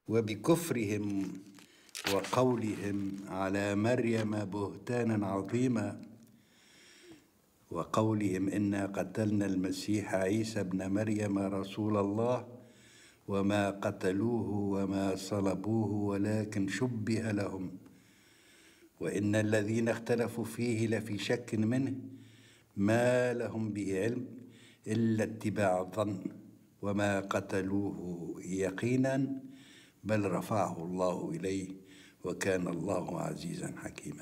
وبكفرهم وقولهم على مريم بهتانا عظيما وقولهم إنا قتلنا المسيح عيسى ابن مريم رسول الله وما قتلوه وما صلبوه ولكن شبه لهم وإن الذين اختلفوا فيه لفي شك منه ما لهم به علم إلا اتباع الظن وما قتلوه يقينا بل رفعه الله إليه وكان الله عزيزا حكيما.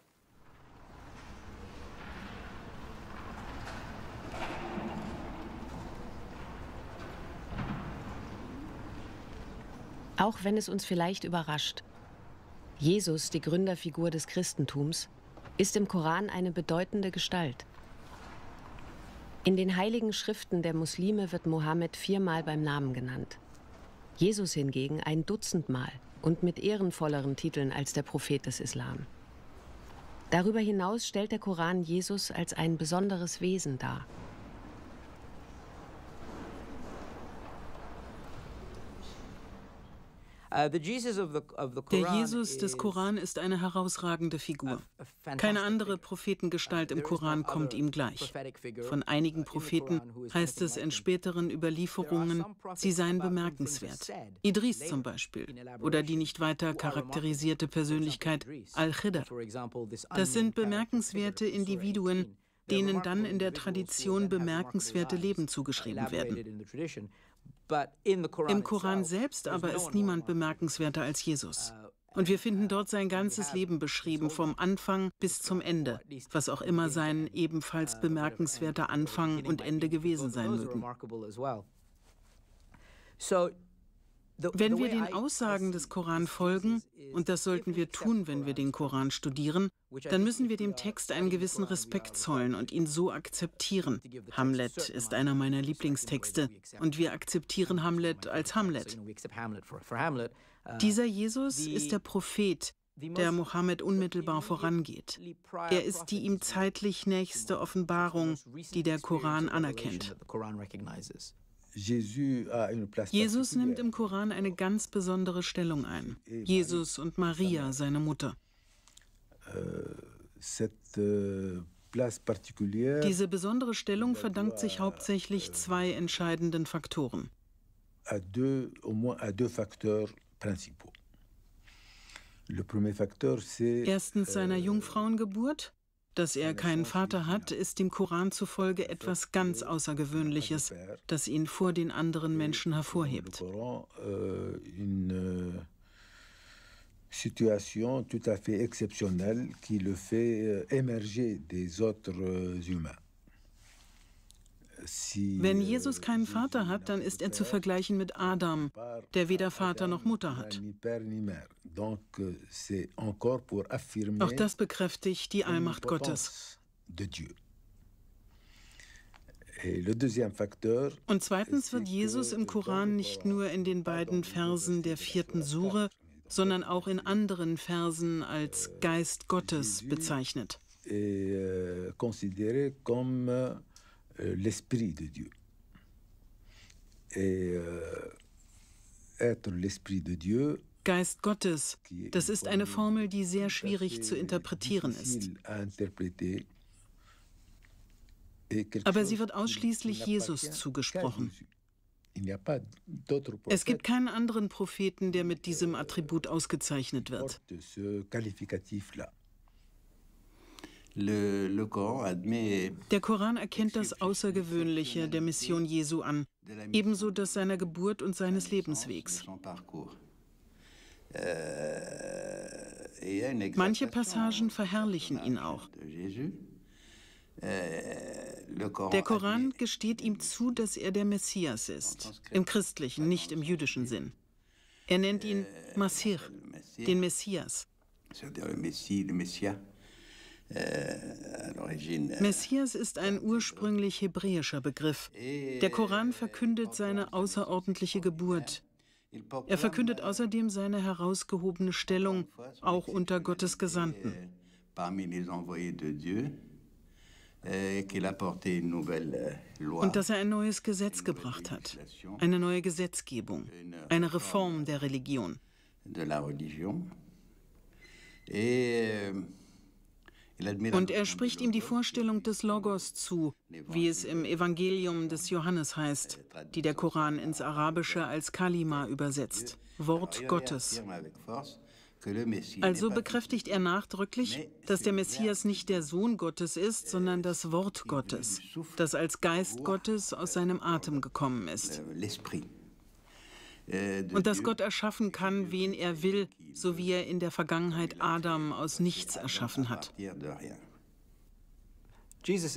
Auch wenn es uns vielleicht überrascht, Jesus, die Gründerfigur des Christentums, ist im Koran eine bedeutende Gestalt. In den heiligen Schriften der Muslime wird Mohammed 4-mal beim Namen genannt. Jesus hingegen ein Dutzendmal und mit ehrenvolleren Titeln als der Prophet des Islam. Darüber hinaus stellt der Koran Jesus als ein besonderes Wesen dar. Der Jesus des Koran ist eine herausragende Figur. Keine andere Prophetengestalt im Koran kommt ihm gleich. Von einigen Propheten heißt es in späteren Überlieferungen, sie seien bemerkenswert. Idris zum Beispiel oder die nicht weiter charakterisierte Persönlichkeit Al-Khidr. Das sind bemerkenswerte Individuen, denen dann in der Tradition bemerkenswerte Leben zugeschrieben werden. Im Koran selbst aber ist niemand bemerkenswerter als Jesus. Und wir finden dort sein ganzes Leben beschrieben, vom Anfang bis zum Ende, was auch immer sein ebenfalls bemerkenswerter Anfang und Ende gewesen sein mögen. Wenn wir den Aussagen des Koran folgen, und das sollten wir tun, wenn wir den Koran studieren, dann müssen wir dem Text einen gewissen Respekt zollen und ihn so akzeptieren. Hamlet ist einer meiner Lieblingstexte und wir akzeptieren Hamlet als Hamlet. Dieser Jesus ist der Prophet, der Mohammed unmittelbar vorangeht. Er ist die ihm zeitlich nächste Offenbarung, die der Koran anerkennt. Jesus nimmt im Koran eine ganz besondere Stellung ein. Jesus und Maria, seine Mutter. Diese besondere Stellung verdankt sich hauptsächlich zwei entscheidenden Faktoren. Erstens seiner Jungfrauengeburt. Dass er keinen Vater hat, ist dem Koran zufolge etwas ganz Außergewöhnliches, das ihn vor den anderen Menschen hervorhebt. Situation tout à fait exceptionnelle qui le fait émerger des autres humains. Wenn Jesus keinen Vater hat, dann ist er zu vergleichen mit Adam, der weder Vater noch Mutter hat. Auch das bekräftigt die Allmacht Gottes. Und zweitens wird Jesus im Koran nicht nur in den beiden Versen der 4. Sure, sondern auch in anderen Versen als Geist Gottes bezeichnet. L'esprit de Dieu. Et être l'esprit de Dieu. Geist Gottes, das ist eine Formel, die sehr schwierig zu interpretieren ist. Aber sie wird ausschließlich Jesus zugesprochen. Es gibt keinen anderen Propheten, der mit diesem Attribut ausgezeichnet wird. Der Koran erkennt das Außergewöhnliche der Mission Jesu an, ebenso das seiner Geburt und seines Lebenswegs. Manche Passagen verherrlichen ihn auch. Der Koran gesteht ihm zu, dass er der Messias ist, im christlichen, nicht im jüdischen Sinn. Er nennt ihn Masih, den Messias. Messias ist ein ursprünglich hebräischer Begriff. Der Koran verkündet seine außerordentliche Geburt. Er verkündet außerdem seine herausgehobene Stellung, auch unter Gottes Gesandten. Und dass er ein neues Gesetz gebracht hat, eine neue Gesetzgebung, eine Reform der Religion. Und er spricht ihm die Vorstellung des Logos zu, wie es im Evangelium des Johannes heißt, die der Koran ins Arabische als Kalima übersetzt, Wort Gottes. Also bekräftigt er nachdrücklich, dass der Messias nicht der Sohn Gottes ist, sondern das Wort Gottes, das als Geist Gottes aus seinem Atem gekommen ist. Und dass Gott erschaffen kann, wen er will, so wie er in der Vergangenheit Adam aus nichts erschaffen hat. Jesus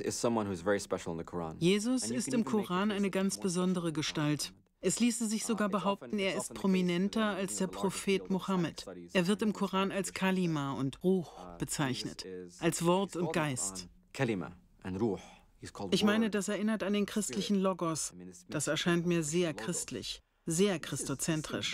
ist im Koran eine ganz besondere Gestalt. Es ließe sich sogar behaupten, er ist prominenter als der Prophet Mohammed. Er wird im Koran als Kalima und Ruh bezeichnet, als Wort und Geist. Ich meine, das erinnert an den christlichen Logos. Das erscheint mir sehr christlich, sehr christozentrisch.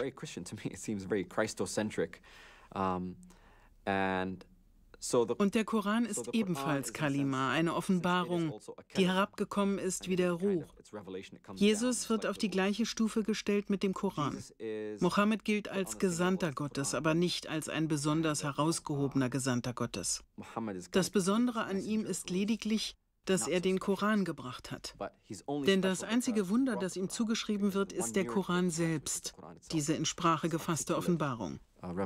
Und der Koran ist ebenfalls Kalima, eine Offenbarung, die herabgekommen ist wie der Ruh. Jesus wird auf die gleiche Stufe gestellt mit dem Koran. Mohammed gilt als Gesandter Gottes, aber nicht als ein besonders herausgehobener Gesandter Gottes. Das Besondere an ihm ist lediglich, dass er den Koran gebracht hat. Denn das einzige Wunder, das ihm zugeschrieben wird, ist der Koran selbst, diese in Sprache gefasste Offenbarung.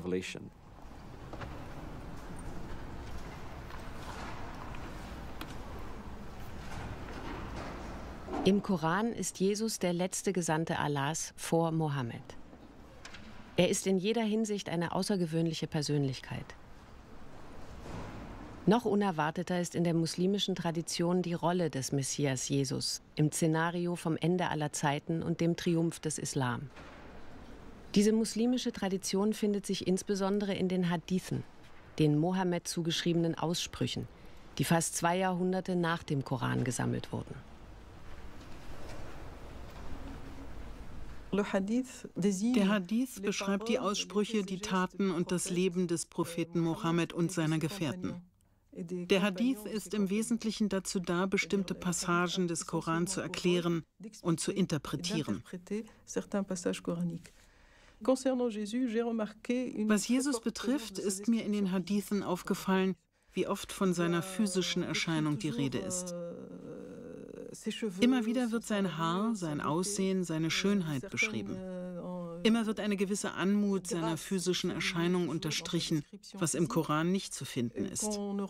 Im Koran ist Jesus der letzte Gesandte Allahs vor Mohammed. Er ist in jeder Hinsicht eine außergewöhnliche Persönlichkeit. Noch unerwarteter ist in der muslimischen Tradition die Rolle des Messias Jesus im Szenario vom Ende aller Zeiten und dem Triumph des Islam. Diese muslimische Tradition findet sich insbesondere in den Hadithen, den Mohammed zugeschriebenen Aussprüchen, die fast 2 Jahrhunderte nach dem Koran gesammelt wurden. Der Hadith beschreibt die Aussprüche, die Taten und das Leben des Propheten Mohammed und seiner Gefährten. Der Hadith ist im Wesentlichen dazu da, bestimmte Passagen des Koran zu erklären und zu interpretieren. Was Jesus betrifft, ist mir in den Hadithen aufgefallen, wie oft von seiner physischen Erscheinung die Rede ist. Immer wieder wird sein Haar, sein Aussehen, seine Schönheit beschrieben. Immer wird eine gewisse Anmut seiner physischen Erscheinung unterstrichen, was im Koran nicht zu finden ist.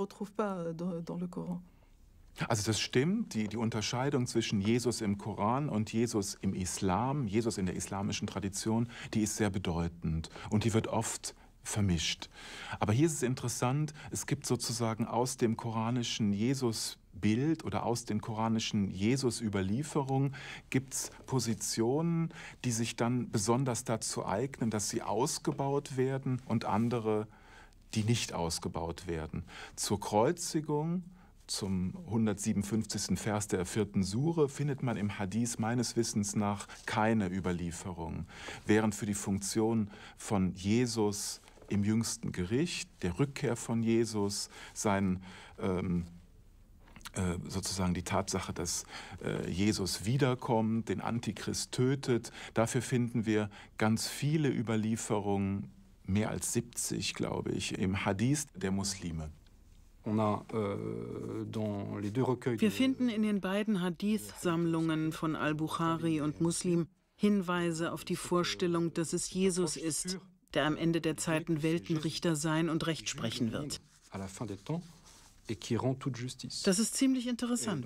Also das stimmt, die Unterscheidung zwischen Jesus im Koran und Jesus im Islam, Jesus in der islamischen Tradition, die ist sehr bedeutend und die wird oft vermischt. Aber hier ist es interessant, es gibt sozusagen aus dem koranischen Jesusbild oder aus den koranischen Jesus-Überlieferungen gibt es Positionen, die sich dann besonders dazu eignen, dass sie ausgebaut werden und andere, die nicht ausgebaut werden. Zur Kreuzigung, zum 157. Vers der 4. Sure, findet man im Hadith meines Wissens nach keine Überlieferung, während für die Funktion von Jesus im jüngsten Gericht, der Rückkehr von Jesus, sozusagen die Tatsache, dass Jesus wiederkommt, den Antichrist tötet, dafür finden wir ganz viele Überlieferungen, mehr als 70, glaube ich, im Hadith der Muslime. Wir finden in den beiden Hadith-Sammlungen von Al-Bukhari und Muslim Hinweise auf die Vorstellung, dass es Jesus ist, der am Ende der Zeiten Weltenrichter sein und Recht sprechen wird. Das ist ziemlich interessant.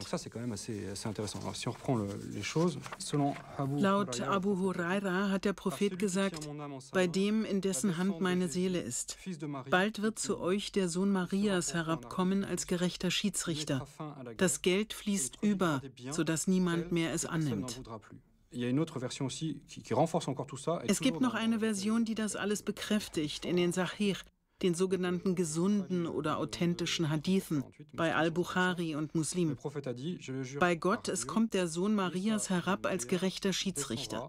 Laut Abu Huraira hat der Prophet gesagt, bei dem, in dessen Hand meine Seele ist. Bald wird zu euch der Sohn Marias herabkommen als gerechter Schiedsrichter. Das Geld fließt über, sodass niemand mehr es annimmt. Es gibt noch eine Version, die das alles bekräftigt, in den Sahih, den sogenannten gesunden oder authentischen Hadithen, bei Al-Bukhari und Muslim. Bei Gott, es kommt der Sohn Marias herab als gerechter Schiedsrichter.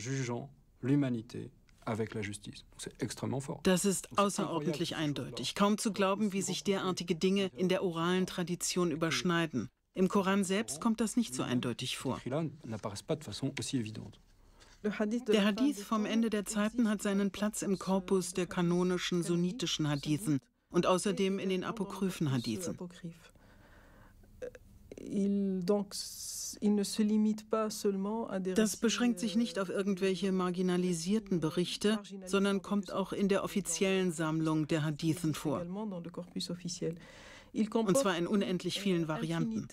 Das ist außerordentlich eindeutig. Kaum zu glauben, wie sich derartige Dinge in der oralen Tradition überschneiden. Im Koran selbst kommt das nicht so eindeutig vor. Der Hadith vom Ende der Zeiten hat seinen Platz im Korpus der kanonischen sunnitischen Hadithen und außerdem in den apokryphen Hadithen. Das beschränkt sich nicht auf irgendwelche marginalisierten Berichte, sondern kommt auch in der offiziellen Sammlung der Hadithen vor. Und zwar in unendlich vielen Varianten.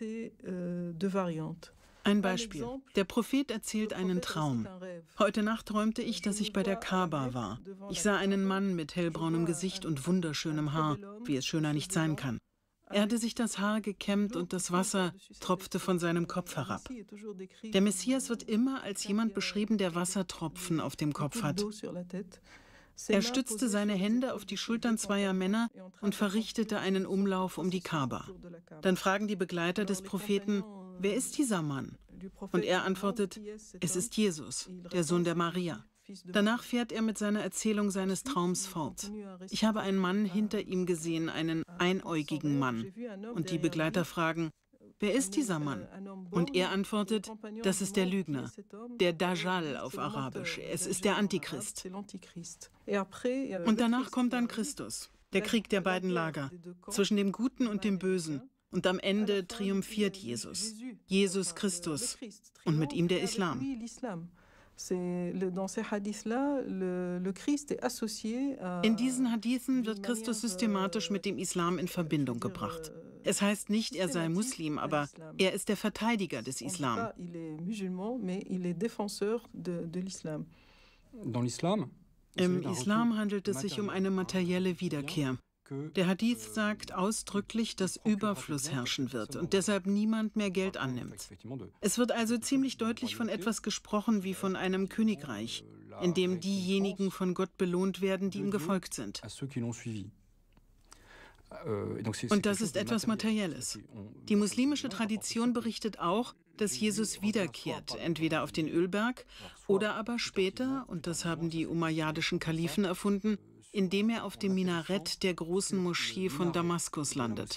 Ein Beispiel. Der Prophet erzählt einen Traum. Heute Nacht träumte ich, dass ich bei der Kaaba war. Ich sah einen Mann mit hellbraunem Gesicht und wunderschönem Haar, wie es schöner nicht sein kann. Er hatte sich das Haar gekämmt und das Wasser tropfte von seinem Kopf herab. Der Messias wird immer als jemand beschrieben, der Wassertropfen auf dem Kopf hat. Er stützte seine Hände auf die Schultern zweier Männer und verrichtete einen Umlauf um die Kaaba. Dann fragen die Begleiter des Propheten, wer ist dieser Mann? Und er antwortet, es ist Jesus, der Sohn der Maria. Danach fährt er mit seiner Erzählung seines Traums fort. Ich habe einen Mann hinter ihm gesehen, einen einäugigen Mann. Und die Begleiter fragen, wer ist dieser Mann? Und er antwortet, das ist der Lügner, der Dajjal auf Arabisch. Es ist der Antichrist. Und danach kommt dann Christus, der Krieg der beiden Lager, zwischen dem Guten und dem Bösen. Und am Ende triumphiert Jesus, Jesus Christus, und mit ihm der Islam. In diesen Hadithen wird Christus systematisch mit dem Islam in Verbindung gebracht. Es heißt nicht, er sei Muslim, aber er ist der Verteidiger des Islam. Im Islam handelt es sich um eine materielle Wiederkehr. Der Hadith sagt ausdrücklich, dass Überfluss herrschen wird und deshalb niemand mehr Geld annimmt. Es wird also ziemlich deutlich von etwas gesprochen wie von einem Königreich, in dem diejenigen von Gott belohnt werden, die ihm gefolgt sind. Und das ist etwas Materielles. Die muslimische Tradition berichtet auch, dass Jesus wiederkehrt, entweder auf den Ölberg oder aber später, und das haben die umayyadischen Kalifen erfunden, indem er auf dem Minarett der großen Moschee von Damaskus landet.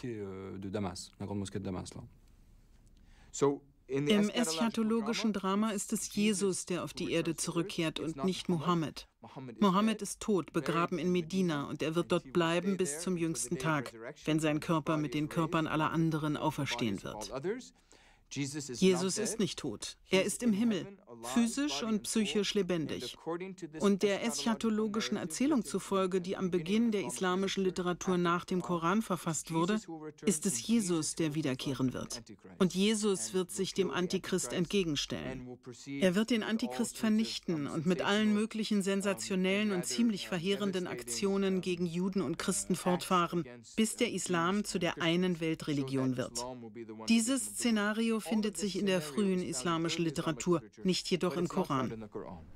Im eschatologischen Drama ist es Jesus, der auf die Erde zurückkehrt und nicht Mohammed. Mohammed ist tot, begraben in Medina, und er wird dort bleiben bis zum jüngsten Tag, wenn sein Körper mit den Körpern aller anderen auferstehen wird. Jesus ist nicht tot. Er ist im Himmel, physisch und psychisch lebendig. Und der eschatologischen Erzählung zufolge, die am Beginn der islamischen Literatur nach dem Koran verfasst wurde, ist es Jesus, der wiederkehren wird. Und Jesus wird sich dem Antichrist entgegenstellen. Er wird den Antichrist vernichten und mit allen möglichen sensationellen und ziemlich verheerenden Aktionen gegen Juden und Christen fortfahren, bis der Islam zu der einen Weltreligion wird. Dieses Szenario findet sich in der frühen islamischen Literatur, nicht jedoch im Koran.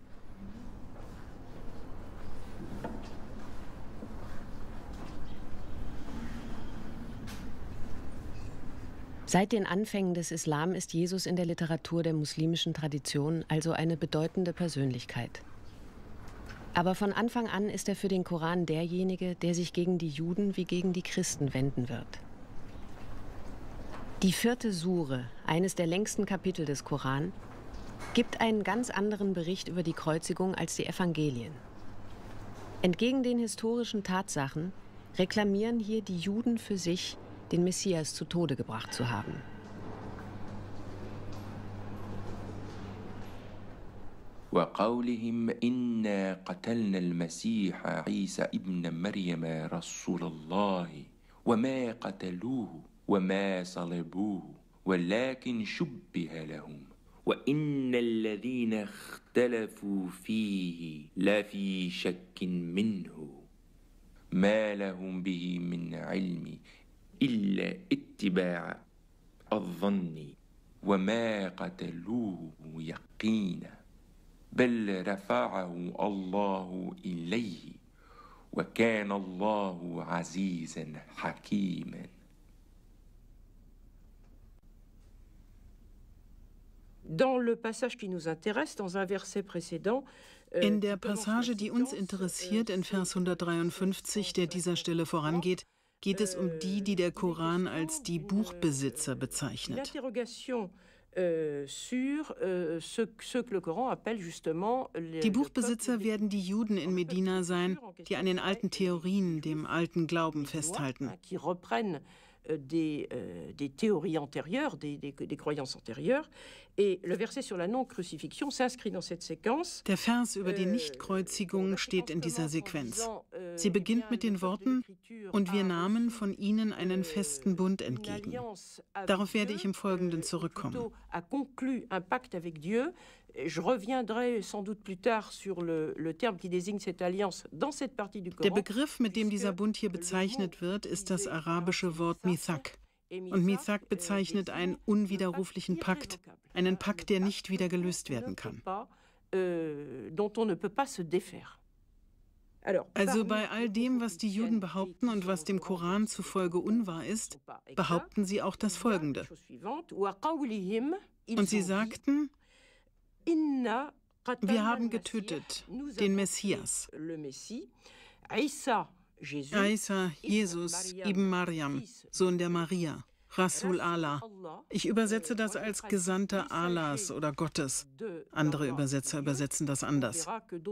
Seit den Anfängen des Islam ist Jesus in der Literatur der muslimischen Tradition also eine bedeutende Persönlichkeit. Aber von Anfang an ist er für den Koran derjenige, der sich gegen die Juden wie gegen die Christen wenden wird. Die 4. Sure, eines der längsten Kapitel des Koran, gibt einen ganz anderen Bericht über die Kreuzigung als die Evangelien. Entgegen den historischen Tatsachen reklamieren hier die Juden für sich, den Messias zu Tode gebracht zu haben. وقولهم إنا قتلنا المسيح عيسى ابن مريم رسول الله وما قتلوه وما صلبوه ولكن شبه لهم وإن الذين اختلفوا فيه لفي شك منه ما لهم به من علم إلا اتباع الظن وما قتلوه يقينا بل رفعه الله إليه وكان الله عزيزا حكيما. In der Passage, die uns interessiert, in Vers 153, der dieser Stelle vorangeht, geht es um die, die der Koran als die Buchbesitzer bezeichnet. Die Buchbesitzer werden die Juden in Medina sein, die an den alten Theorien, dem alten Glauben festhalten. Des théories antérieures, des croyances antérieures. Et le verset sur la non-crucifixion s'inscrit dans cette séquence. Der Vers über die Nichtkreuzigung steht in dieser Sequenz. Sie beginnt mit den Worten: Und wir nahmen von ihnen einen festen Bund entgegen. Darauf werde ich im Folgenden zurückkommen. Je reviendrai sans doute plus tard sur le terme qui désigne cette alliance dans cette partie du Koran. Der Begriff, mit dem dieser Bund hier bezeichnet wird, ist das arabische Wort Mithaq. Und Mithaq bezeichnet einen unwiderruflichen Pakt, einen Pakt, der nicht wieder gelöst werden kann. Also bei all dem, was die Juden behaupten und was dem Koran zufolge unwahr ist, behaupten sie auch das Folgende. Und sie sagten: Wir haben getötet den Messias. Isa, Jesus, Ibn Maryam, Sohn der Maria, Rasul Allah. Ich übersetze das als Gesandter Allahs oder Gottes. Andere Übersetzer übersetzen das anders.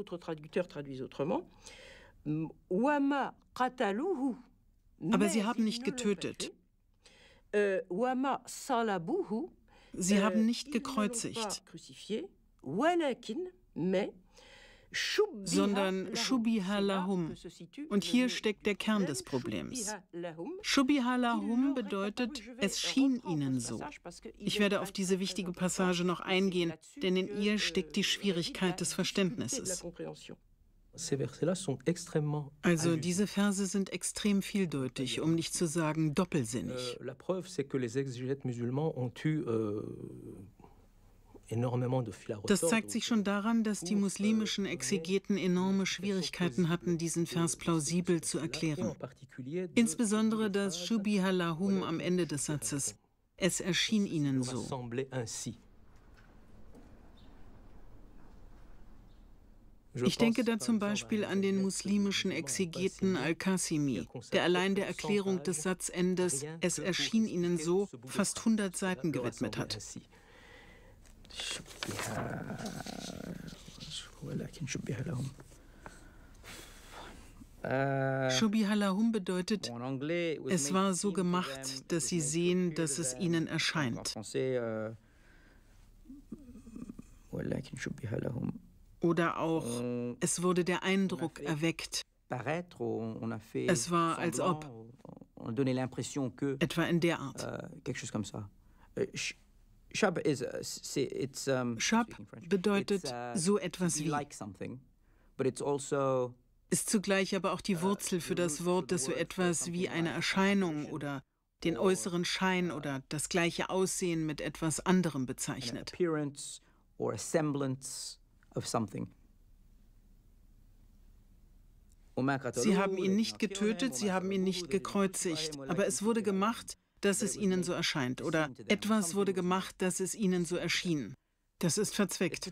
Aber sie haben nicht getötet. Sie haben nicht gekreuzigt, sondern Shubiha lahum. Und hier steckt der Kern des Problems. Shubiha lahum bedeutet, es schien ihnen so. Ich werde auf diese wichtige Passage noch eingehen, denn in ihr steckt die Schwierigkeit des Verständnisses. Also diese Verse sind extrem vieldeutig, um nicht zu sagen doppelsinnig. Das zeigt sich schon daran, dass die muslimischen Exegeten enorme Schwierigkeiten hatten, diesen Vers plausibel zu erklären. Insbesondere das Shubiha lahum am Ende des Satzes. Es erschien ihnen so. Ich denke da zum Beispiel an den muslimischen Exegeten Al-Qasimi, der allein der Erklärung des Satzendes "Es erschien ihnen so" fast 100 Seiten gewidmet hat. Shubiha lahum bedeutet, es war so gemacht, dass sie sehen, dass es ihnen erscheint. Oder auch, es wurde der Eindruck erweckt. Es war, als ob. Etwa in der Art. Shab bedeutet so etwas wie. Ist zugleich aber auch die Wurzel für das Wort, das so etwas wie eine Erscheinung oder den äußeren Schein oder das gleiche Aussehen mit etwas anderem bezeichnet. Sie haben ihn nicht getötet, sie haben ihn nicht gekreuzigt, aber es wurde gemacht, dass es ihnen so erscheint. Oder etwas wurde gemacht, dass es ihnen so erschien. Das ist verzwickt.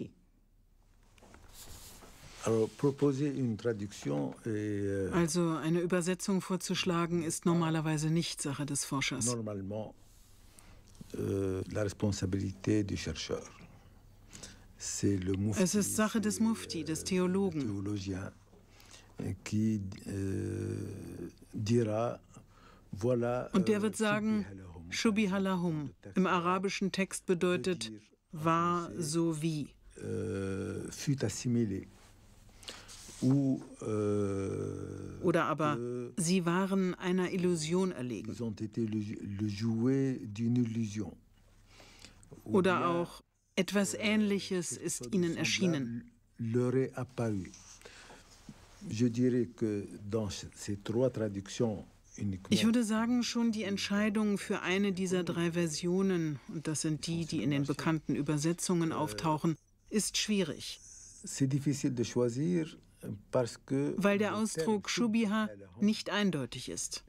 Also eine Übersetzung vorzuschlagen, ist normalerweise nicht Sache des Forschers. Es ist Sache des Mufti, des Theologen. Und der wird sagen, Shubiha lahum im arabischen Text bedeutet, war so wie. Oder aber, sie waren einer Illusion erlegen. Oder auch, etwas Ähnliches ist ihnen erschienen. Ich würde sagen, schon die Entscheidung für eine dieser 3 Versionen, und das sind die, die in den bekannten Übersetzungen auftauchen, ist schwierig. Weil der Ausdruck Shubiha nicht eindeutig ist.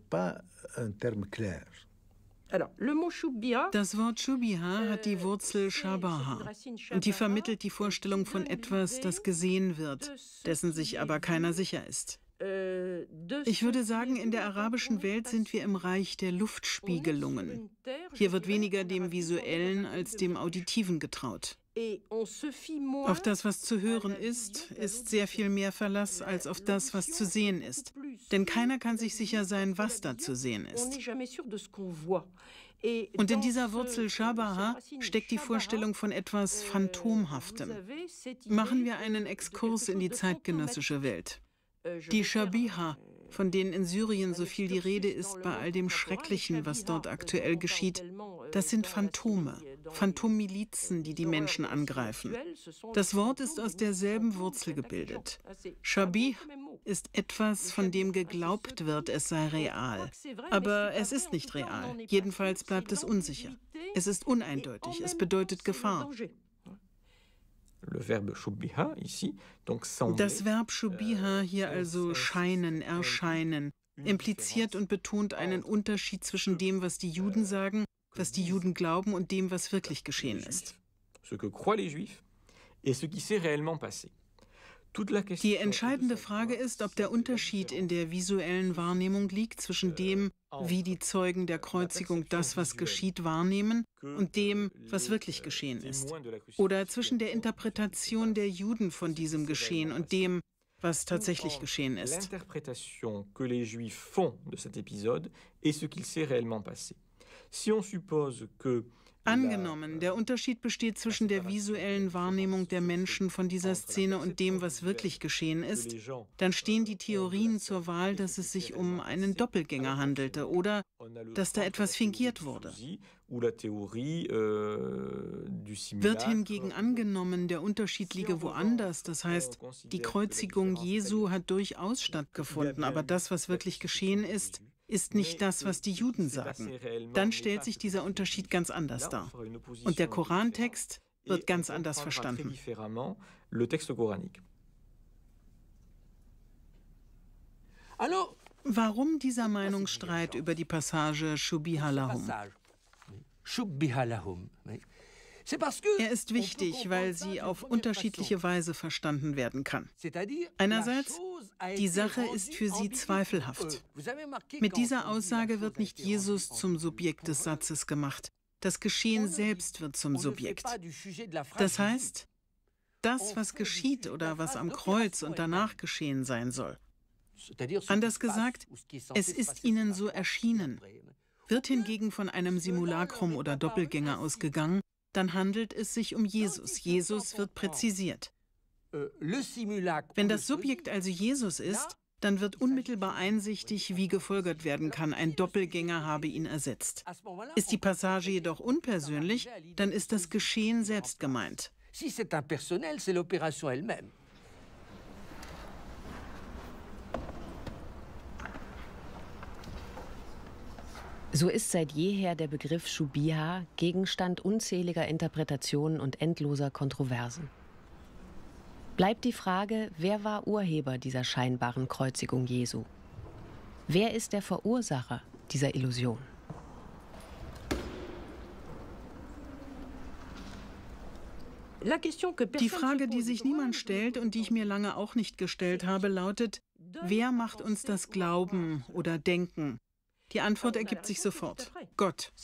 Das Wort Shubiha hat die Wurzel Shabaha und die vermittelt die Vorstellung von etwas, das gesehen wird, dessen sich aber keiner sicher ist. Ich würde sagen, in der arabischen Welt sind wir im Reich der Luftspiegelungen. Hier wird weniger dem Visuellen als dem Auditiven getraut. Auf das, was zu hören ist sehr viel mehr Verlass als auf das, was zu sehen ist. Denn keiner kann sich sicher sein, was da zu sehen ist. Und in dieser Wurzel Shabaha steckt die Vorstellung von etwas Phantomhaftem. Machen wir einen Exkurs in die zeitgenössische Welt. Die Shabiha, von denen in Syrien so viel die Rede ist bei all dem Schrecklichen, was dort aktuell geschieht, das sind Phantome, Phantommilizen, die die Menschen angreifen. Das Wort ist aus derselben Wurzel gebildet. Shabih ist etwas, von dem geglaubt wird, es sei real. Aber es ist nicht real. Jedenfalls bleibt es unsicher. Es ist uneindeutig. Es bedeutet Gefahr. Das Verb Shubiha hier also scheinen, erscheinen, impliziert und betont einen Unterschied zwischen dem, was die Juden sagen, was die Juden glauben und dem, was wirklich geschehen ist. Die entscheidende Frage ist, ob der Unterschied in der visuellen Wahrnehmung liegt zwischen dem, wie die Zeugen der Kreuzigung das, was geschieht, wahrnehmen und dem, was wirklich geschehen ist. Oder zwischen der Interpretation der Juden von diesem Geschehen und dem, was tatsächlich geschehen ist. Angenommen, der Unterschied besteht zwischen der visuellen Wahrnehmung der Menschen von dieser Szene und dem, was wirklich geschehen ist, dann stehen die Theorien zur Wahl, dass es sich um einen Doppelgänger handelte oder dass da etwas fingiert wurde. Wird hingegen angenommen, der Unterschied liege woanders, das heißt, die Kreuzigung Jesu hat durchaus stattgefunden, aber das, was wirklich geschehen ist nicht das, was die Juden sagen. Dann stellt sich dieser Unterschied ganz anders dar. Und der Korantext wird ganz anders verstanden. Warum dieser Meinungsstreit über die Passage Shubiha lahum? Er ist wichtig, weil sie auf unterschiedliche Weise verstanden werden kann. Einerseits, die Sache ist für sie zweifelhaft. Mit dieser Aussage wird nicht Jesus zum Subjekt des Satzes gemacht. Das Geschehen selbst wird zum Subjekt. Das heißt, das, was geschieht oder was am Kreuz und danach geschehen sein soll. Anders gesagt, es ist ihnen so erschienen. Wird hingegen von einem Simulacrum oder Doppelgänger ausgegangen, dann handelt es sich um Jesus. Jesus wird präzisiert. Wenn das Subjekt also Jesus ist, dann wird unmittelbar einsichtig, wie gefolgert werden kann, ein Doppelgänger habe ihn ersetzt. Ist die Passage jedoch unpersönlich, dann ist das Geschehen selbst gemeint. So ist seit jeher der Begriff Shubiha Gegenstand unzähliger Interpretationen und endloser Kontroversen. Bleibt die Frage, wer war Urheber dieser scheinbaren Kreuzigung Jesu? Wer ist der Verursacher dieser Illusion? Die Frage, die sich niemand stellt und die ich mir lange auch nicht gestellt habe, lautet, wer macht uns das Glauben oder Denken? Die Antwort ergibt sich sofort. Gott.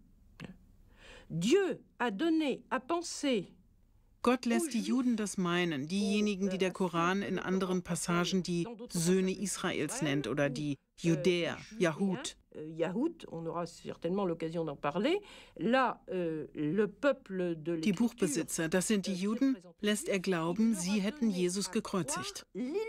Gott lässt die Juden das meinen, diejenigen, die der Koran in anderen Passagen die Söhne Israels nennt oder die Judäer, Yahud. Die Buchbesitzer, das sind die Juden, lässt er glauben, sie hätten Jesus gekreuzigt.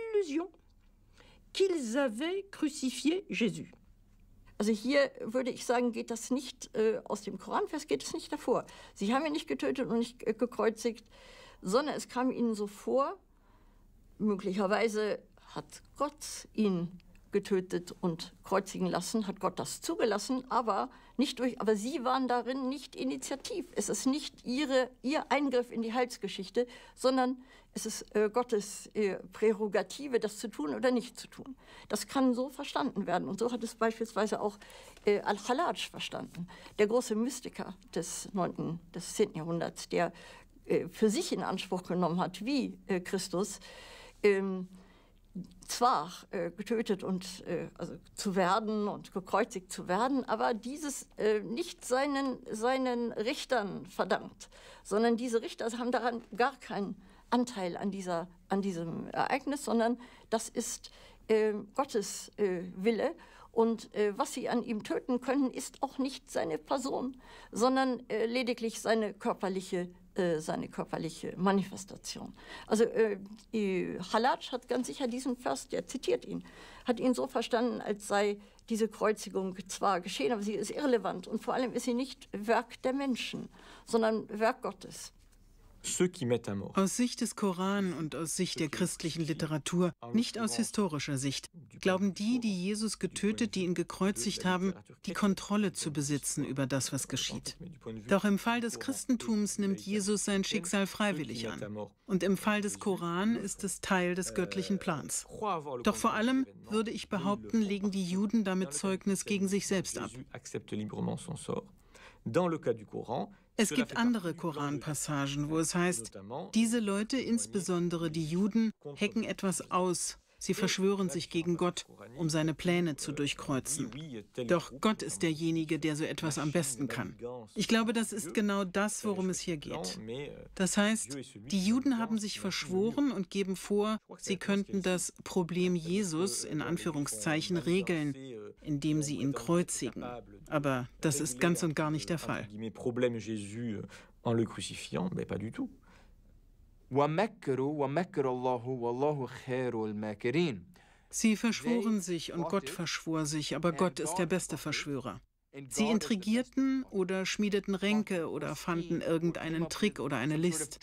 Also hier würde ich sagen, geht das nicht aus dem Koranvers, geht es nicht davor. Sie haben ihn nicht getötet und nicht gekreuzigt, sondern es kam ihnen so vor, möglicherweise hat Gott ihn getötet und kreuzigen lassen, hat Gott das zugelassen, aber sie waren darin nicht initiativ. Es ist nicht ihr Eingriff in die Heilsgeschichte, sondern es ist Gottes Prärogative, das zu tun oder nicht zu tun. Das kann so verstanden werden. Und so hat es beispielsweise auch Al-Hallaj verstanden, der große Mystiker des 10. Jahrhunderts, der für sich in Anspruch genommen hat, wie Christus, zwar getötet und also zu werden und gekreuzigt zu werden, aber dieses nicht seinen Richtern verdankt, sondern diese Richter haben daran gar keinen Anteil an diesem Ereignis, sondern das ist Gottes Wille. Und was sie an ihm töten können, ist auch nicht seine Person, sondern lediglich seine körperliche Manifestation. Also Hallaj hat ganz sicher diesen Vers, der zitiert ihn, hat ihn so verstanden, als sei diese Kreuzigung zwar geschehen, aber sie ist irrelevant und vor allem ist sie nicht Werk der Menschen, sondern Werk Gottes. Aus Sicht des Koran und aus Sicht der christlichen Literatur, nicht aus historischer Sicht, glauben die Jesus getötet, die ihn gekreuzigt haben, die Kontrolle zu besitzen über das, was geschieht. Doch im Fall des Christentums nimmt Jesus sein Schicksal freiwillig an. Und im Fall des Koran ist es Teil des göttlichen Plans. Doch vor allem, würde ich behaupten, legen die Juden damit Zeugnis gegen sich selbst ab. Es gibt andere Koranpassagen, wo es heißt, diese Leute, insbesondere die Juden, hecken etwas aus. Sie verschwören sich gegen Gott, um seine Pläne zu durchkreuzen. Doch Gott ist derjenige, der so etwas am besten kann. Ich glaube, das ist genau das, worum es hier geht. Das heißt, die Juden haben sich verschworen und geben vor, sie könnten das Problem Jesus in Anführungszeichen regeln, indem sie ihn kreuzigen. Aber das ist ganz und gar nicht der Fall. Sie verschworen sich und Gott verschwor sich, aber Gott ist der beste Verschwörer. Sie intrigierten oder schmiedeten Ränke oder fanden irgendeinen Trick oder eine List.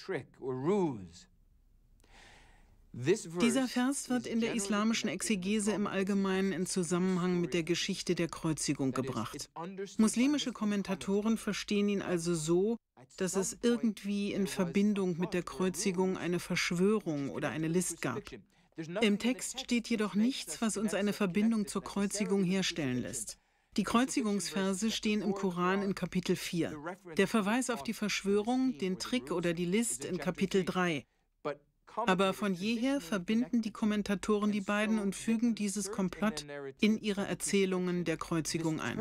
Dieser Vers wird in der islamischen Exegese im Allgemeinen in Zusammenhang mit der Geschichte der Kreuzigung gebracht. Muslimische Kommentatoren verstehen ihn also so, dass es irgendwie in Verbindung mit der Kreuzigung eine Verschwörung oder eine List gab. Im Text steht jedoch nichts, was uns eine Verbindung zur Kreuzigung herstellen lässt. Die Kreuzigungsverse stehen im Koran in Kapitel 4. Der Verweis auf die Verschwörung, den Trick oder die List in Kapitel 3. Aber von jeher verbinden die Kommentatoren die beiden und fügen dieses Komplott in ihre Erzählungen der Kreuzigung ein.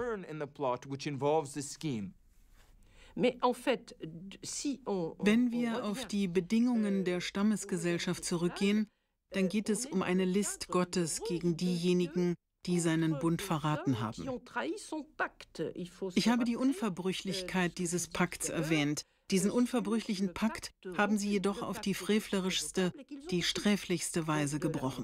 Wenn wir auf die Bedingungen der Stammesgesellschaft zurückgehen, dann geht es um eine List Gottes gegen diejenigen, die seinen Bund verraten haben. Ich habe die Unverbrüchlichkeit dieses Pakts erwähnt. Diesen unverbrüchlichen Pakt haben sie jedoch auf die frevlerischste, die sträflichste Weise gebrochen.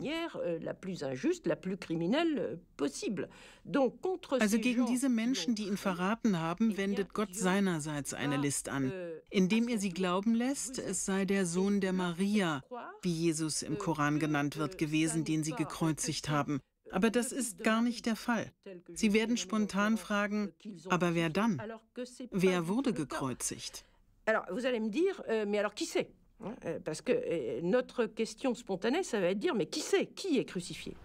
Also gegen diese Menschen, die ihn verraten haben, wendet Gott seinerseits eine List an, indem er sie glauben lässt, es sei der Sohn der Maria, wie Jesus im Koran genannt wird, gewesen, den sie gekreuzigt haben. Aber das ist gar nicht der Fall. Sie werden spontan fragen, aber wer dann? Wer wurde gekreuzigt? Alors, vous allez me dire, mais alors qui c'est? Parce que notre question spontanée, ça va être dire, mais qui c'est? Qui est crucifié?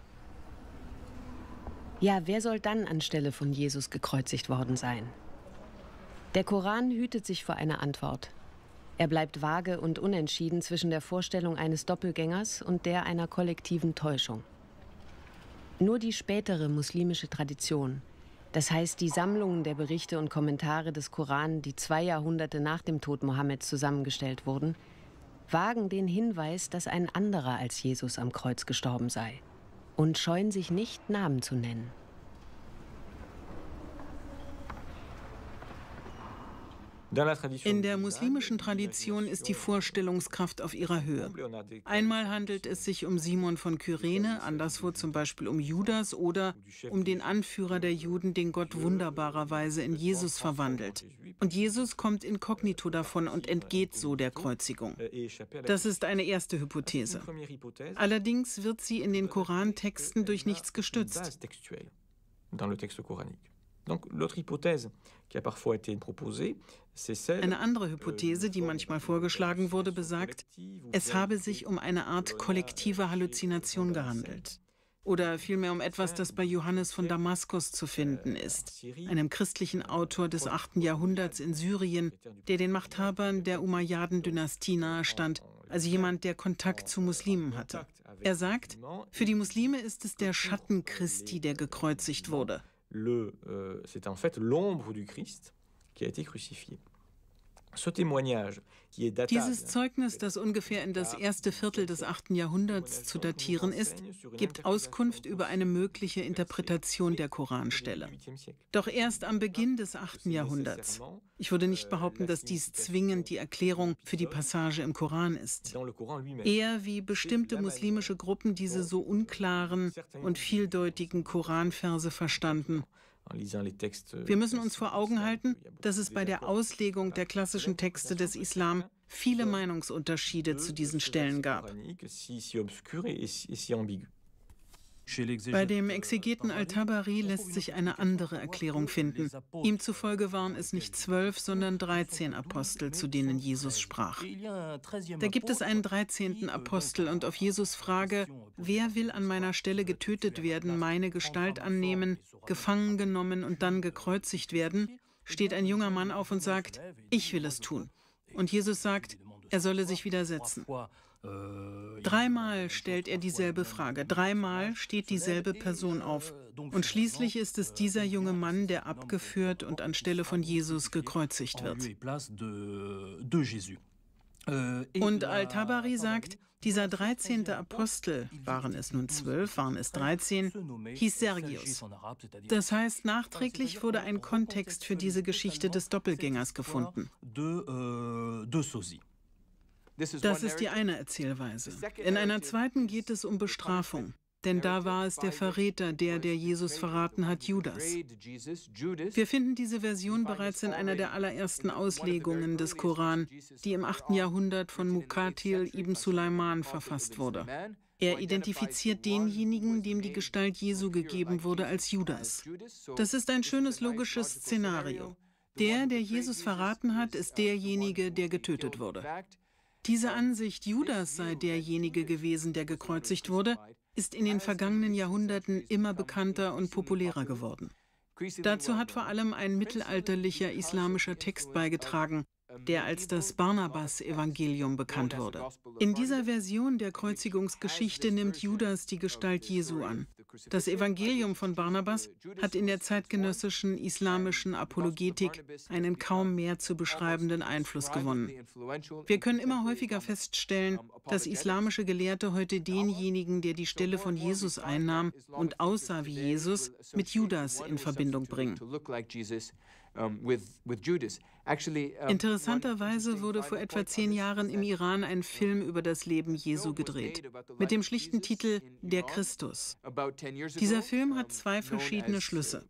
Ja, wer soll dann anstelle von Jesus gekreuzigt worden sein? Der Koran hütet sich vor einer Antwort. Er bleibt vage und unentschieden zwischen der Vorstellung eines Doppelgängers und der einer kollektiven Täuschung. Nur die spätere muslimische Tradition, das heißt die Sammlungen der Berichte und Kommentare des Koran, die 2 Jahrhunderte nach dem Tod Mohammeds zusammengestellt wurden, wagen den Hinweis, dass ein anderer als Jesus am Kreuz gestorben sei und scheuen sich nicht, Namen zu nennen. In der muslimischen Tradition ist die Vorstellungskraft auf ihrer Höhe. Einmal handelt es sich um Simon von Kyrene, anderswo zum Beispiel um Judas oder um den Anführer der Juden, den Gott wunderbarerweise in Jesus verwandelt. Und Jesus kommt inkognito davon und entgeht so der Kreuzigung. Das ist eine erste Hypothese. Allerdings wird sie in den Korantexten durch nichts gestützt. Eine andere Hypothese, die manchmal vorgeschlagen wurde, besagt, es habe sich um eine Art kollektive Halluzination gehandelt. Oder vielmehr um etwas, das bei Johannes von Damaskus zu finden ist, einem christlichen Autor des 8. Jahrhunderts in Syrien, der den Machthabern der Umayyaden-Dynastie nahestand, also jemand, der Kontakt zu Muslimen hatte. Er sagt, für die Muslime ist es der Schatten Christi, der gekreuzigt wurde. C'est en fait l'ombre du Christ qui a été crucifié. Dieses Zeugnis, das ungefähr in das erste Viertel des 8. Jahrhunderts zu datieren ist, gibt Auskunft über eine mögliche Interpretation der Koranstelle. Doch erst am Beginn des 8. Jahrhunderts. Ich würde nicht behaupten, dass dies zwingend die Erklärung für die Passage im Koran ist. Eher wie bestimmte muslimische Gruppen diese so unklaren und vieldeutigen Koranverse verstanden. Wir müssen uns vor Augen halten, dass es bei der Auslegung der klassischen Texte des Islam viele Meinungsunterschiede zu diesen Stellen gab. Bei dem Exegeten Al-Tabari lässt sich eine andere Erklärung finden. Ihm zufolge waren es nicht 12, sondern 13 Apostel, zu denen Jesus sprach. Da gibt es einen 13. Apostel und auf Jesus' Frage, wer will an meiner Stelle getötet werden, meine Gestalt annehmen, gefangen genommen und dann gekreuzigt werden, steht ein junger Mann auf und sagt, ich will es tun. Und Jesus sagt, er solle sich widersetzen. 3-mal stellt er dieselbe Frage, 3-mal steht dieselbe Person auf. Und schließlich ist es dieser junge Mann, der abgeführt und anstelle von Jesus gekreuzigt wird. Und Al-Tabari sagt, dieser 13. Apostel, waren es nun 12, waren es 13, hieß Sergius. Das heißt, nachträglich wurde ein Kontext für diese Geschichte des Doppelgängers gefunden. Das ist die eine Erzählweise. In einer zweiten geht es um Bestrafung. Denn da war es der Verräter, der Jesus verraten hat, Judas. Wir finden diese Version bereits in einer der allerersten Auslegungen des Koran, die im 8. Jahrhundert von Muqatil ibn Sulaiman verfasst wurde. Er identifiziert denjenigen, dem die Gestalt Jesu gegeben wurde, als Judas. Das ist ein schönes logisches Szenario. Der Jesus verraten hat, ist derjenige, der getötet wurde. Diese Ansicht, Judas sei derjenige gewesen, der gekreuzigt wurde, ist in den vergangenen Jahrhunderten immer bekannter und populärer geworden. Dazu hat vor allem ein mittelalterlicher islamischer Text beigetragen, der als das Barnabas-Evangelium bekannt wurde. In dieser Version der Kreuzigungsgeschichte nimmt Judas die Gestalt Jesu an. Das Evangelium von Barnabas hat in der zeitgenössischen islamischen Apologetik einen kaum mehr zu beschreibenden Einfluss gewonnen. Wir können immer häufiger feststellen, dass islamische Gelehrte heute denjenigen, der die Stelle von Jesus einnahm und aussah wie Jesus, mit Judas in Verbindung bringen. Interessanterweise wurde vor etwa 10 Jahren im Iran ein Film über das Leben Jesu gedreht, mit dem schlichten Titel Der Christus. Dieser Film hat 2 verschiedene Schlüsse.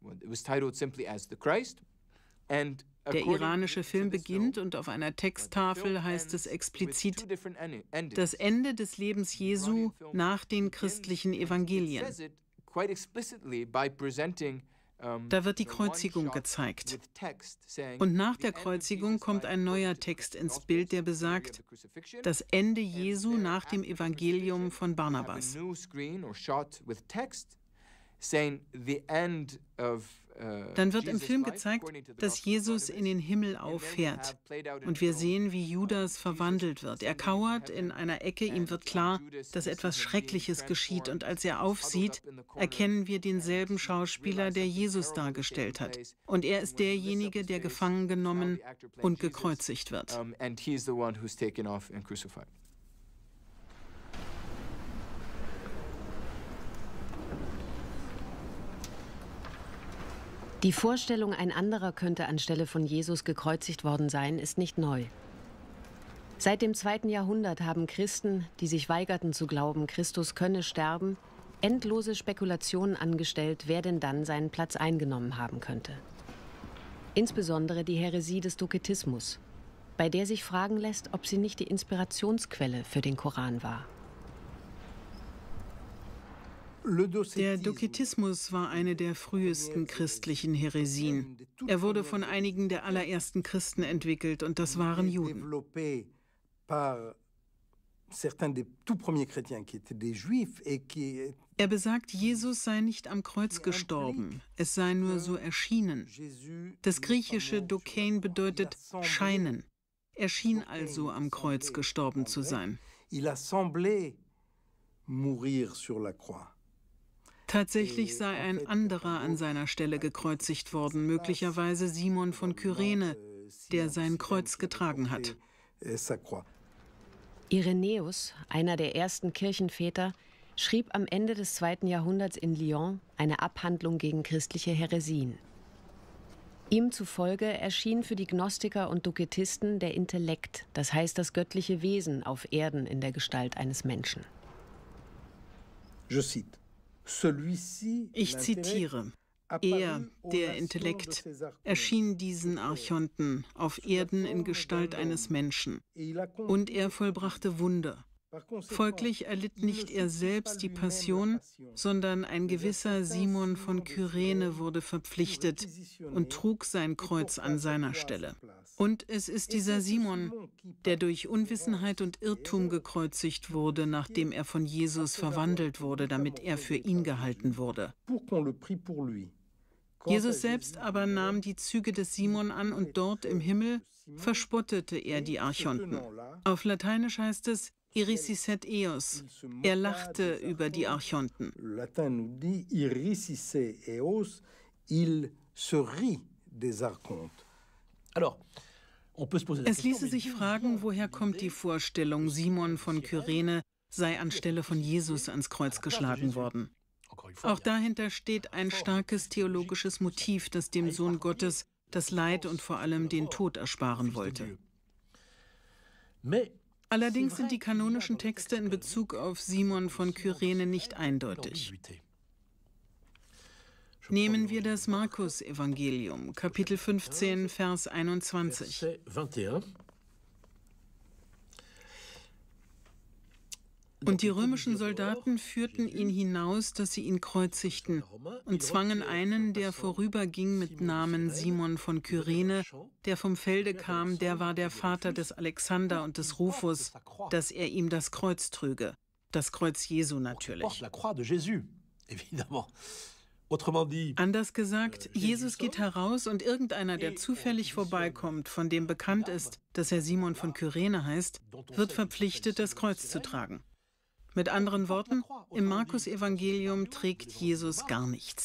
Der iranische Film beginnt und auf einer Texttafel heißt es explizit, das Ende des Lebens Jesu nach den christlichen Evangelien. Da wird die Kreuzigung gezeigt. Und nach der Kreuzigung kommt ein neuer Text ins Bild, der besagt, das Ende Jesu nach dem Evangelium von Barnabas. Dann wird im Film gezeigt, dass Jesus in den Himmel auffährt. Und wir sehen, wie Judas verwandelt wird. Er kauert in einer Ecke, ihm wird klar, dass etwas Schreckliches geschieht. Und als er aufsieht, erkennen wir denselben Schauspieler, der Jesus dargestellt hat. Und er ist derjenige, der gefangen genommen und gekreuzigt wird. Die Vorstellung, ein anderer könnte anstelle von Jesus gekreuzigt worden sein, ist nicht neu. Seit dem 2. Jahrhundert haben Christen, die sich weigerten zu glauben, Christus könne sterben, endlose Spekulationen angestellt, wer denn dann seinen Platz eingenommen haben könnte. Insbesondere die Häresie des Doketismus, bei der sich fragen lässt, ob sie nicht die Inspirationsquelle für den Koran war. Der Doketismus war eine der frühesten christlichen Häresien. Er wurde von einigen der allerersten Christen entwickelt, und das waren Juden. Er besagt, Jesus sei nicht am Kreuz gestorben, es sei nur so erschienen. Das griechische Dokein bedeutet scheinen. Er schien also am Kreuz gestorben zu sein. Tatsächlich sei ein anderer an seiner Stelle gekreuzigt worden, möglicherweise Simon von Kyrene, der sein Kreuz getragen hat. Irenäus, einer der ersten Kirchenväter, schrieb am Ende des 2. Jahrhunderts in Lyon eine Abhandlung gegen christliche Häresien. Ihm zufolge erschien für die Gnostiker und Doketisten der Intellekt, das heißt das göttliche Wesen auf Erden in der Gestalt eines Menschen. Ich zitiere: Er, der Intellekt, erschien diesen Archonten auf Erden in Gestalt eines Menschen, und er vollbrachte Wunder. Folglich erlitt nicht er selbst die Passion, sondern ein gewisser Simon von Kyrene wurde verpflichtet und trug sein Kreuz an seiner Stelle. Und es ist dieser Simon, der durch Unwissenheit und Irrtum gekreuzigt wurde, nachdem er von Jesus verwandelt wurde, damit er für ihn gehalten wurde. Jesus selbst aber nahm die Züge des Simon an und dort im Himmel verspottete er die Archonten. Auf Lateinisch heißt es Irisicet eos. Er lachte über die Archonten. Es ließe sich fragen, woher kommt die Vorstellung, Simon von Kyrene sei anstelle von Jesus ans Kreuz geschlagen worden. Auch dahinter steht ein starkes theologisches Motiv, das dem Sohn Gottes das Leid und vor allem den Tod ersparen wollte. Allerdings sind die kanonischen Texte in Bezug auf Simon von Kyrene nicht eindeutig. Nehmen wir das Markus-Evangelium, Kapitel 15, Vers 21. Und die römischen Soldaten führten ihn hinaus, dass sie ihn kreuzigten, und zwangen einen, der vorüberging mit Namen Simon von Kyrene, der vom Felde kam, der war der Vater des Alexander und des Rufus, dass er ihm das Kreuz trüge. Das Kreuz Jesu natürlich. Anders gesagt, Jesus geht heraus und irgendeiner, der zufällig vorbeikommt, von dem bekannt ist, dass er Simon von Kyrene heißt, wird verpflichtet, das Kreuz zu tragen. Mit anderen Worten, im Markus-Evangelium trägt Jesus gar nichts.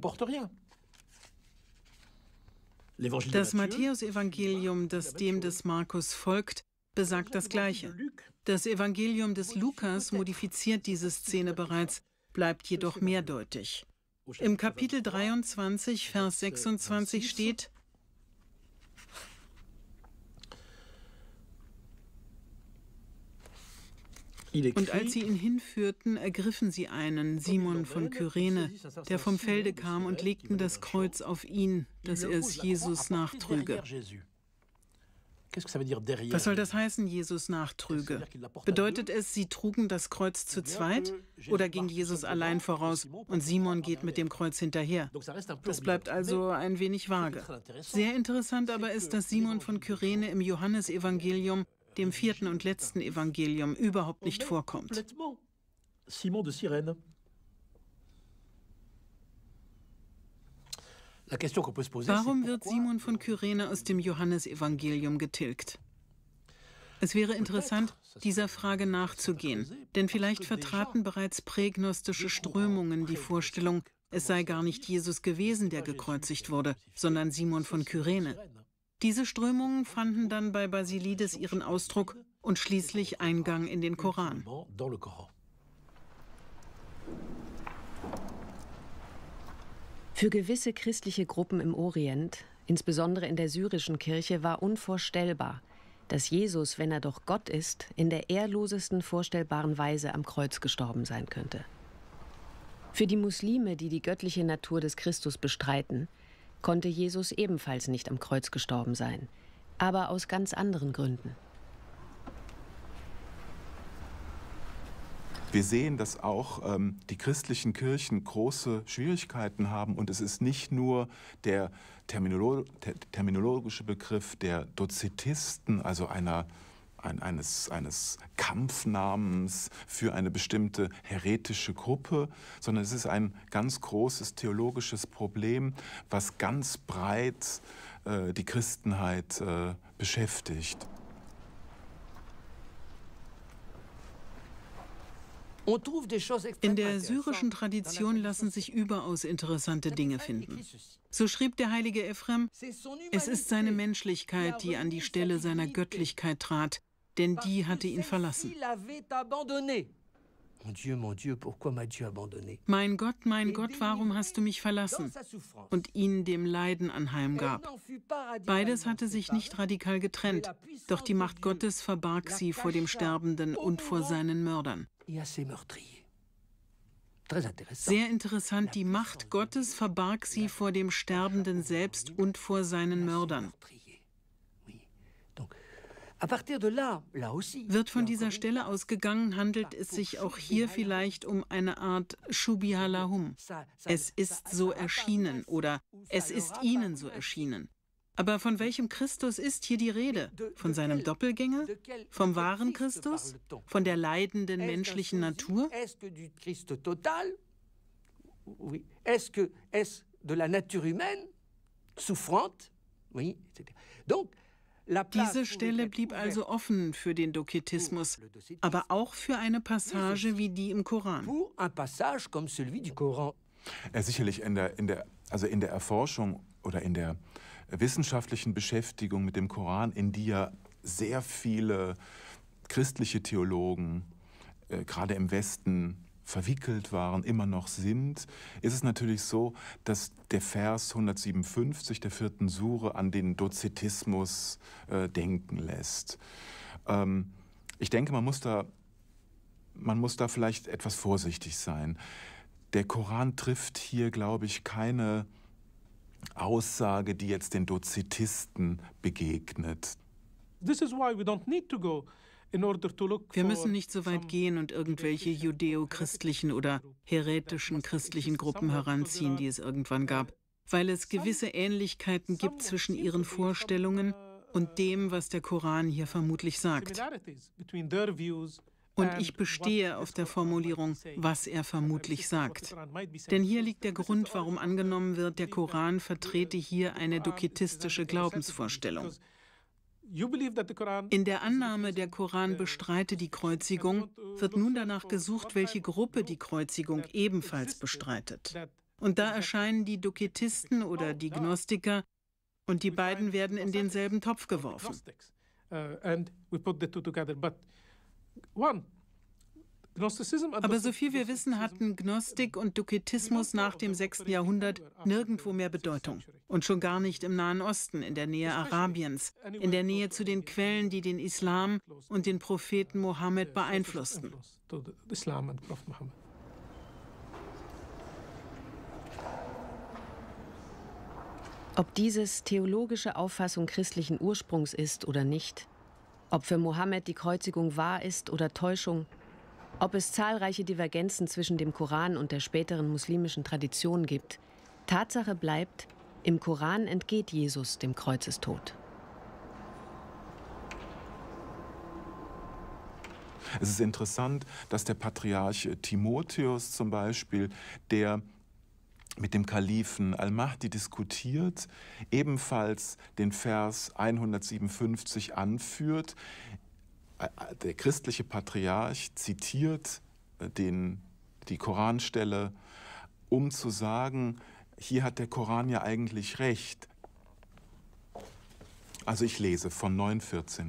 Das Matthäus-Evangelium, das dem des Markus folgt, besagt das Gleiche. Das Evangelium des Lukas modifiziert diese Szene bereits, bleibt jedoch mehrdeutig. Im Kapitel 23, Vers 26 steht: Und als sie ihn hinführten, ergriffen sie einen, Simon von Kyrene, der vom Felde kam, und legten das Kreuz auf ihn, dass er es Jesus nachtrüge. Was soll das heißen, Jesus nachtrüge? Bedeutet es, sie trugen das Kreuz zu zweit? Oder ging Jesus allein voraus und Simon geht mit dem Kreuz hinterher? Das bleibt also ein wenig vage. Sehr interessant aber ist, dass Simon von Kyrene im Johannesevangelium, dem 4. und letzten Evangelium, überhaupt nicht vorkommt. Warum wird Simon von Kyrene aus dem Johannesevangelium getilgt? Es wäre interessant, dieser Frage nachzugehen, denn vielleicht vertraten bereits prägnostische Strömungen die Vorstellung, es sei gar nicht Jesus gewesen, der gekreuzigt wurde, sondern Simon von Kyrene. Diese Strömungen fanden dann bei Basilides ihren Ausdruck und schließlich Eingang in den Koran. Für gewisse christliche Gruppen im Orient, insbesondere in der syrischen Kirche, war unvorstellbar, dass Jesus, wenn er doch Gott ist, in der ehrlosesten vorstellbaren Weise am Kreuz gestorben sein könnte. Für die Muslime, die die göttliche Natur des Christus bestreiten, konnte Jesus ebenfalls nicht am Kreuz gestorben sein, aber aus ganz anderen Gründen. Wir sehen, dass auch die christlichen Kirchen große Schwierigkeiten haben, und es ist nicht nur der terminologische Begriff der Dozetisten, also eines Kampfnamens für eine bestimmte häretische Gruppe, sondern es ist ein ganz großes theologisches Problem, was ganz breit die Christenheit beschäftigt. In der syrischen Tradition lassen sich überaus interessante Dinge finden. So schrieb der heilige Ephrem: Es ist seine Menschlichkeit, die an die Stelle seiner Göttlichkeit trat, denn die hatte ihn verlassen. Mein Gott, warum hast du mich verlassen? Und ihn dem Leiden anheimgab. Beides hatte sich nicht radikal getrennt, doch die Macht Gottes verbarg sie vor dem Sterbenden und vor seinen Mördern. Sehr interessant, die Macht Gottes verbarg sie vor dem Sterbenden selbst und vor seinen Mördern. Wird von dieser Stelle ausgegangen, handelt es sich auch hier vielleicht um eine Art Shubiha lahum. Es ist so erschienen oder es ist ihnen so erschienen. Aber von welchem Christus ist hier die Rede? Von seinem Doppelgänger? Vom wahren Christus? Von der leidenden menschlichen Natur? Diese Stelle blieb also offen für den Doketismus, aber auch für eine Passage wie die im Koran. Sicherlich in der Erforschung oder in der wissenschaftlichen Beschäftigung mit dem Koran, in die ja sehr viele christliche Theologen, gerade im Westen, verwickelt waren, immer noch sind, ist es natürlich so, dass der Vers 157 der 4. Sure an den Dozetismus denken lässt. Ich denke, man muss da vielleicht etwas vorsichtig sein. Der Koran trifft hier, glaube ich, keine Aussage, die jetzt den Dozetisten begegnet. Wir müssen nicht so weit gehen und irgendwelche judäo-christlichen oder heretischen christlichen Gruppen heranziehen, die es irgendwann gab, weil es gewisse Ähnlichkeiten gibt zwischen ihren Vorstellungen und dem, was der Koran hier vermutlich sagt. Und ich bestehe auf der Formulierung, was er vermutlich sagt. Denn hier liegt der Grund, warum angenommen wird, der Koran vertrete hier eine doketistische Glaubensvorstellung. In der Annahme, der Koran bestreite die Kreuzigung, wird nun danach gesucht, welche Gruppe die Kreuzigung ebenfalls bestreitet. Und da erscheinen die Doketisten oder die Gnostiker, und die beiden werden in denselben Topf geworfen. Aber soviel wir wissen, hatten Gnostik und Doketismus nach dem 6. Jahrhundert nirgendwo mehr Bedeutung. Und schon gar nicht im Nahen Osten, in der Nähe Arabiens, in der Nähe zu den Quellen, die den Islam und den Propheten Mohammed beeinflussten. Ob dieses theologische Auffassung christlichen Ursprungs ist oder nicht, ob für Mohammed die Kreuzigung wahr ist oder Täuschung, ob es zahlreiche Divergenzen zwischen dem Koran und der späteren muslimischen Tradition gibt, Tatsache bleibt, im Koran entgeht Jesus dem Kreuzestod. Es ist interessant, dass der Patriarch Timotheus zum Beispiel, der mit dem Kalifen al-Mahdi diskutiert, ebenfalls den Vers 157 anführt. Der christliche Patriarch zitiert die Koranstelle, um zu sagen, hier hat der Koran ja eigentlich recht. Also ich lese von 9,14.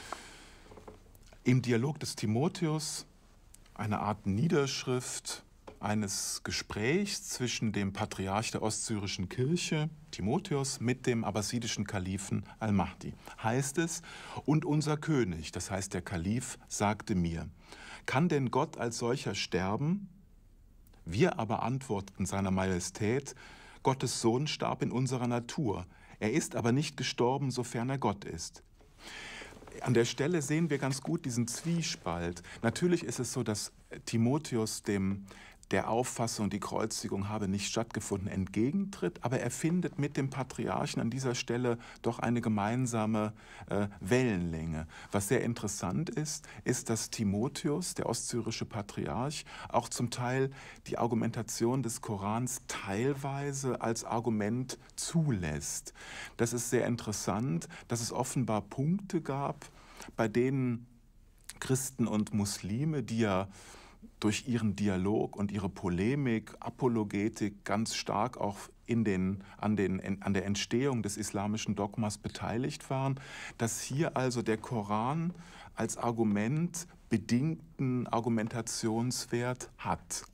Im Dialog des Timotheus, eine Art Niederschrift eines Gesprächs zwischen dem Patriarch der Ostsyrischen Kirche, Timotheus, mit dem abbasidischen Kalifen al-Mahdi, heißt es: Und unser König, das heißt der Kalif, sagte mir, kann denn Gott als solcher sterben? Wir aber antworteten seiner Majestät, Gottes Sohn starb in unserer Natur. Er ist aber nicht gestorben, sofern er Gott ist. An der Stelle sehen wir ganz gut diesen Zwiespalt. Natürlich ist es so, dass Timotheus der Auffassung, die Kreuzigung habe nicht stattgefunden, entgegentritt, aber er findet mit dem Patriarchen an dieser Stelle doch eine gemeinsame Wellenlänge. Was sehr interessant ist, dass Timotheus, der ostsyrische Patriarch, auch zum Teil die Argumentation des Korans teilweise als Argument zulässt. Das ist sehr interessant, dass es offenbar Punkte gab, bei denen Christen und Muslime, die ja durch ihren Dialog und ihre Polemik, Apologetik ganz stark auch an der Entstehung des islamischen Dogmas beteiligt waren, dass hier also der Koran als Argument bedingten Argumentationswert hat.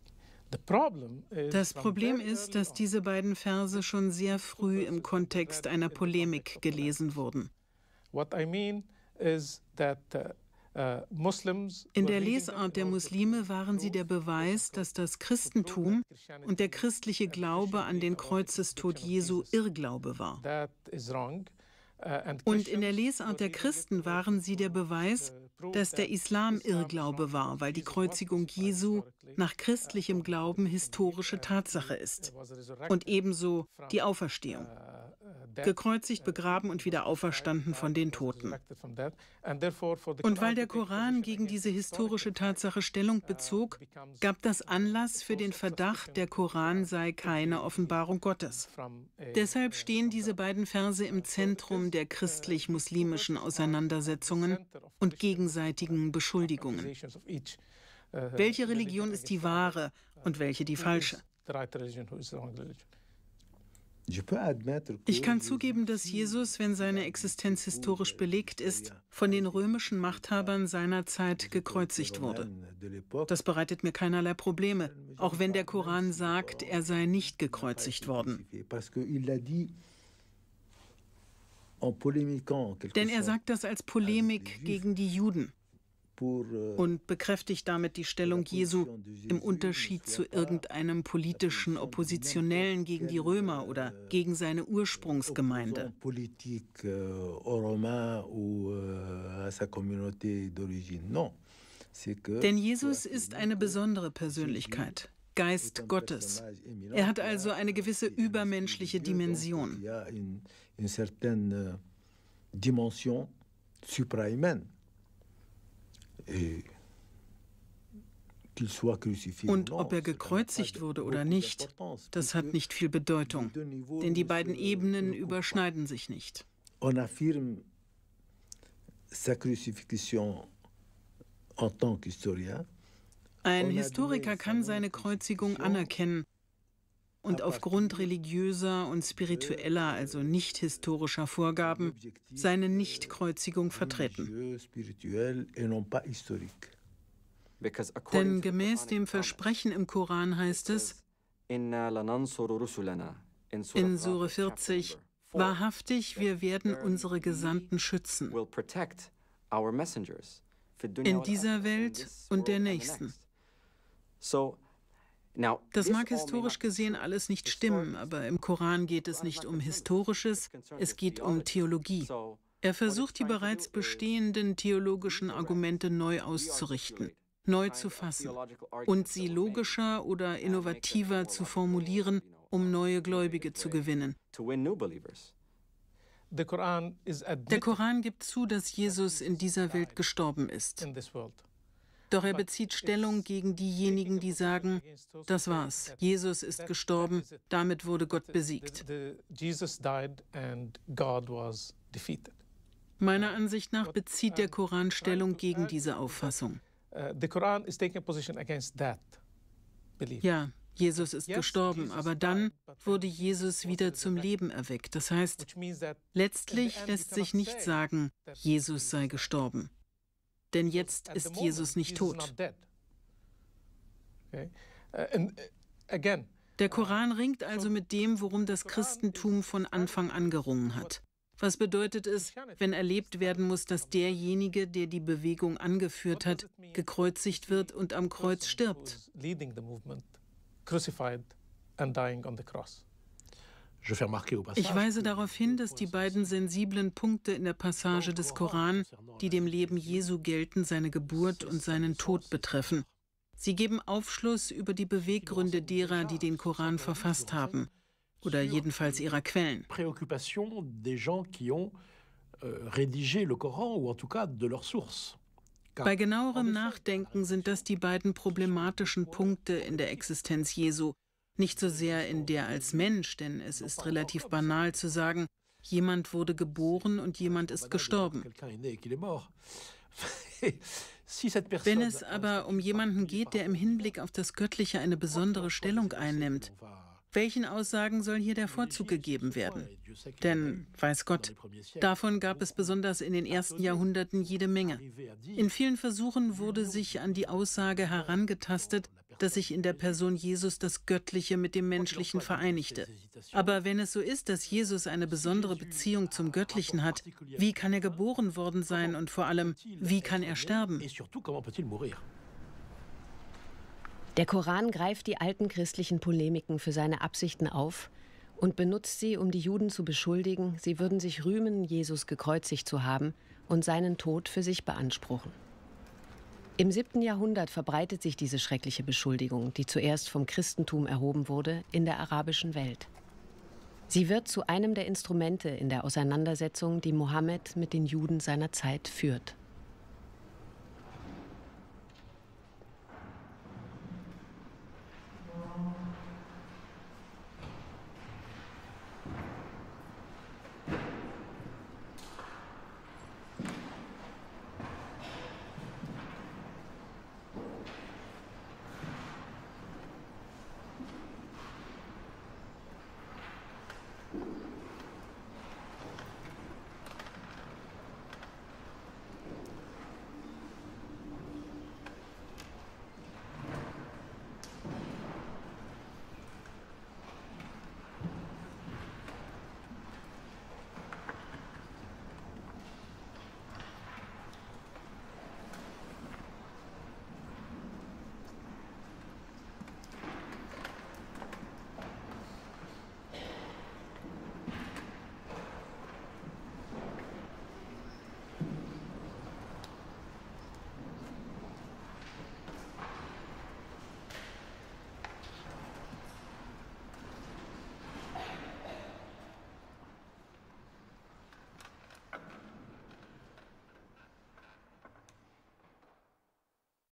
Das Problem ist, dass diese beiden Verse schon sehr früh im Kontext einer Polemik gelesen wurden. In der Lesart der Muslime waren sie der Beweis, dass das Christentum und der christliche Glaube an den Kreuzestod Jesu Irrglaube war. Und in der Lesart der Christen waren sie der Beweis, dass der Islam Irrglaube war, weil die Kreuzigung Jesu nach christlichem Glauben historische Tatsache ist. Und ebenso die Auferstehung. Gekreuzigt, begraben und wieder auferstanden von den Toten. Und weil der Koran gegen diese historische Tatsache Stellung bezog, gab das Anlass für den Verdacht, der Koran sei keine Offenbarung Gottes. Deshalb stehen diese beiden Verse im Zentrum der christlich-muslimischen Auseinandersetzungen und gegenseitigen Beschuldigungen. Welche Religion ist die wahre und welche die falsche? Ich kann zugeben, dass Jesus, wenn seine Existenz historisch belegt ist, von den römischen Machthabern seiner Zeit gekreuzigt wurde. Das bereitet mir keinerlei Probleme, auch wenn der Koran sagt, er sei nicht gekreuzigt worden. Denn er sagt das als Polemik gegen die Juden und bekräftigt damit die Stellung Jesu im Unterschied zu irgendeinem politischen Oppositionellen gegen die Römer oder gegen seine Ursprungsgemeinde. Denn Jesus ist eine besondere Persönlichkeit, Geist Gottes. Er hat also eine gewisse übermenschliche Dimension. Und ob er gekreuzigt wurde oder nicht, das hat nicht viel Bedeutung, denn die beiden Ebenen überschneiden sich nicht. Ein Historiker kann seine Kreuzigung anerkennen und aufgrund religiöser und spiritueller, also nicht historischer Vorgaben, seine Nichtkreuzigung vertreten. Denn gemäß dem Versprechen im Koran heißt es in Sure 40, wahrhaftig, wir werden unsere Gesandten schützen, in dieser Welt und der nächsten. Das mag historisch gesehen alles nicht stimmen, aber im Koran geht es nicht um Historisches, es geht um Theologie. Er versucht, die bereits bestehenden theologischen Argumente neu auszurichten, neu zu fassen und sie logischer oder innovativer zu formulieren, um neue Gläubige zu gewinnen. Der Koran gibt zu, dass Jesus in dieser Welt gestorben ist. Doch er bezieht Stellung gegen diejenigen, die sagen, das war's, Jesus ist gestorben, damit wurde Gott besiegt. Meiner Ansicht nach bezieht der Koran Stellung gegen diese Auffassung. Ja, Jesus ist gestorben, aber dann wurde Jesus wieder zum Leben erweckt. Das heißt, letztlich lässt sich nicht sagen, Jesus sei gestorben. Denn jetzt ist Jesus nicht tot. Der Koran ringt also mit dem, worum das Christentum von Anfang an gerungen hat. Was bedeutet es, wenn erlebt werden muss, dass derjenige, der die Bewegung angeführt hat, gekreuzigt wird und am Kreuz stirbt? Ich weise darauf hin, dass die beiden sensiblen Punkte in der Passage des Koran, die dem Leben Jesu gelten, seine Geburt und seinen Tod betreffen. Sie geben Aufschluss über die Beweggründe derer, die den Koran verfasst haben, oder jedenfalls ihrer Quellen. Bei genauerem Nachdenken sind das die beiden problematischen Punkte in der Existenz Jesu. Nicht so sehr in der als Mensch, denn es ist relativ banal zu sagen, jemand wurde geboren und jemand ist gestorben. Wenn es aber um jemanden geht, der im Hinblick auf das Göttliche eine besondere Stellung einnimmt, welchen Aussagen soll hier der Vorzug gegeben werden? Denn, weiß Gott, davon gab es besonders in den ersten Jahrhunderten jede Menge. In vielen Versuchen wurde sich an die Aussage herangetastet, dass sich in der Person Jesus das Göttliche mit dem Menschlichen vereinigte. Aber wenn es so ist, dass Jesus eine besondere Beziehung zum Göttlichen hat, wie kann er geboren worden sein und vor allem, wie kann er sterben? Der Koran greift die alten christlichen Polemiken für seine Absichten auf und benutzt sie, um die Juden zu beschuldigen, sie würden sich rühmen, Jesus gekreuzigt zu haben und seinen Tod für sich beanspruchen. Im 7. Jahrhundert verbreitet sich diese schreckliche Beschuldigung, die zuerst vom Christentum erhoben wurde, in der arabischen Welt. Sie wird zu einem der Instrumente in der Auseinandersetzung, die Mohammed mit den Juden seiner Zeit führt.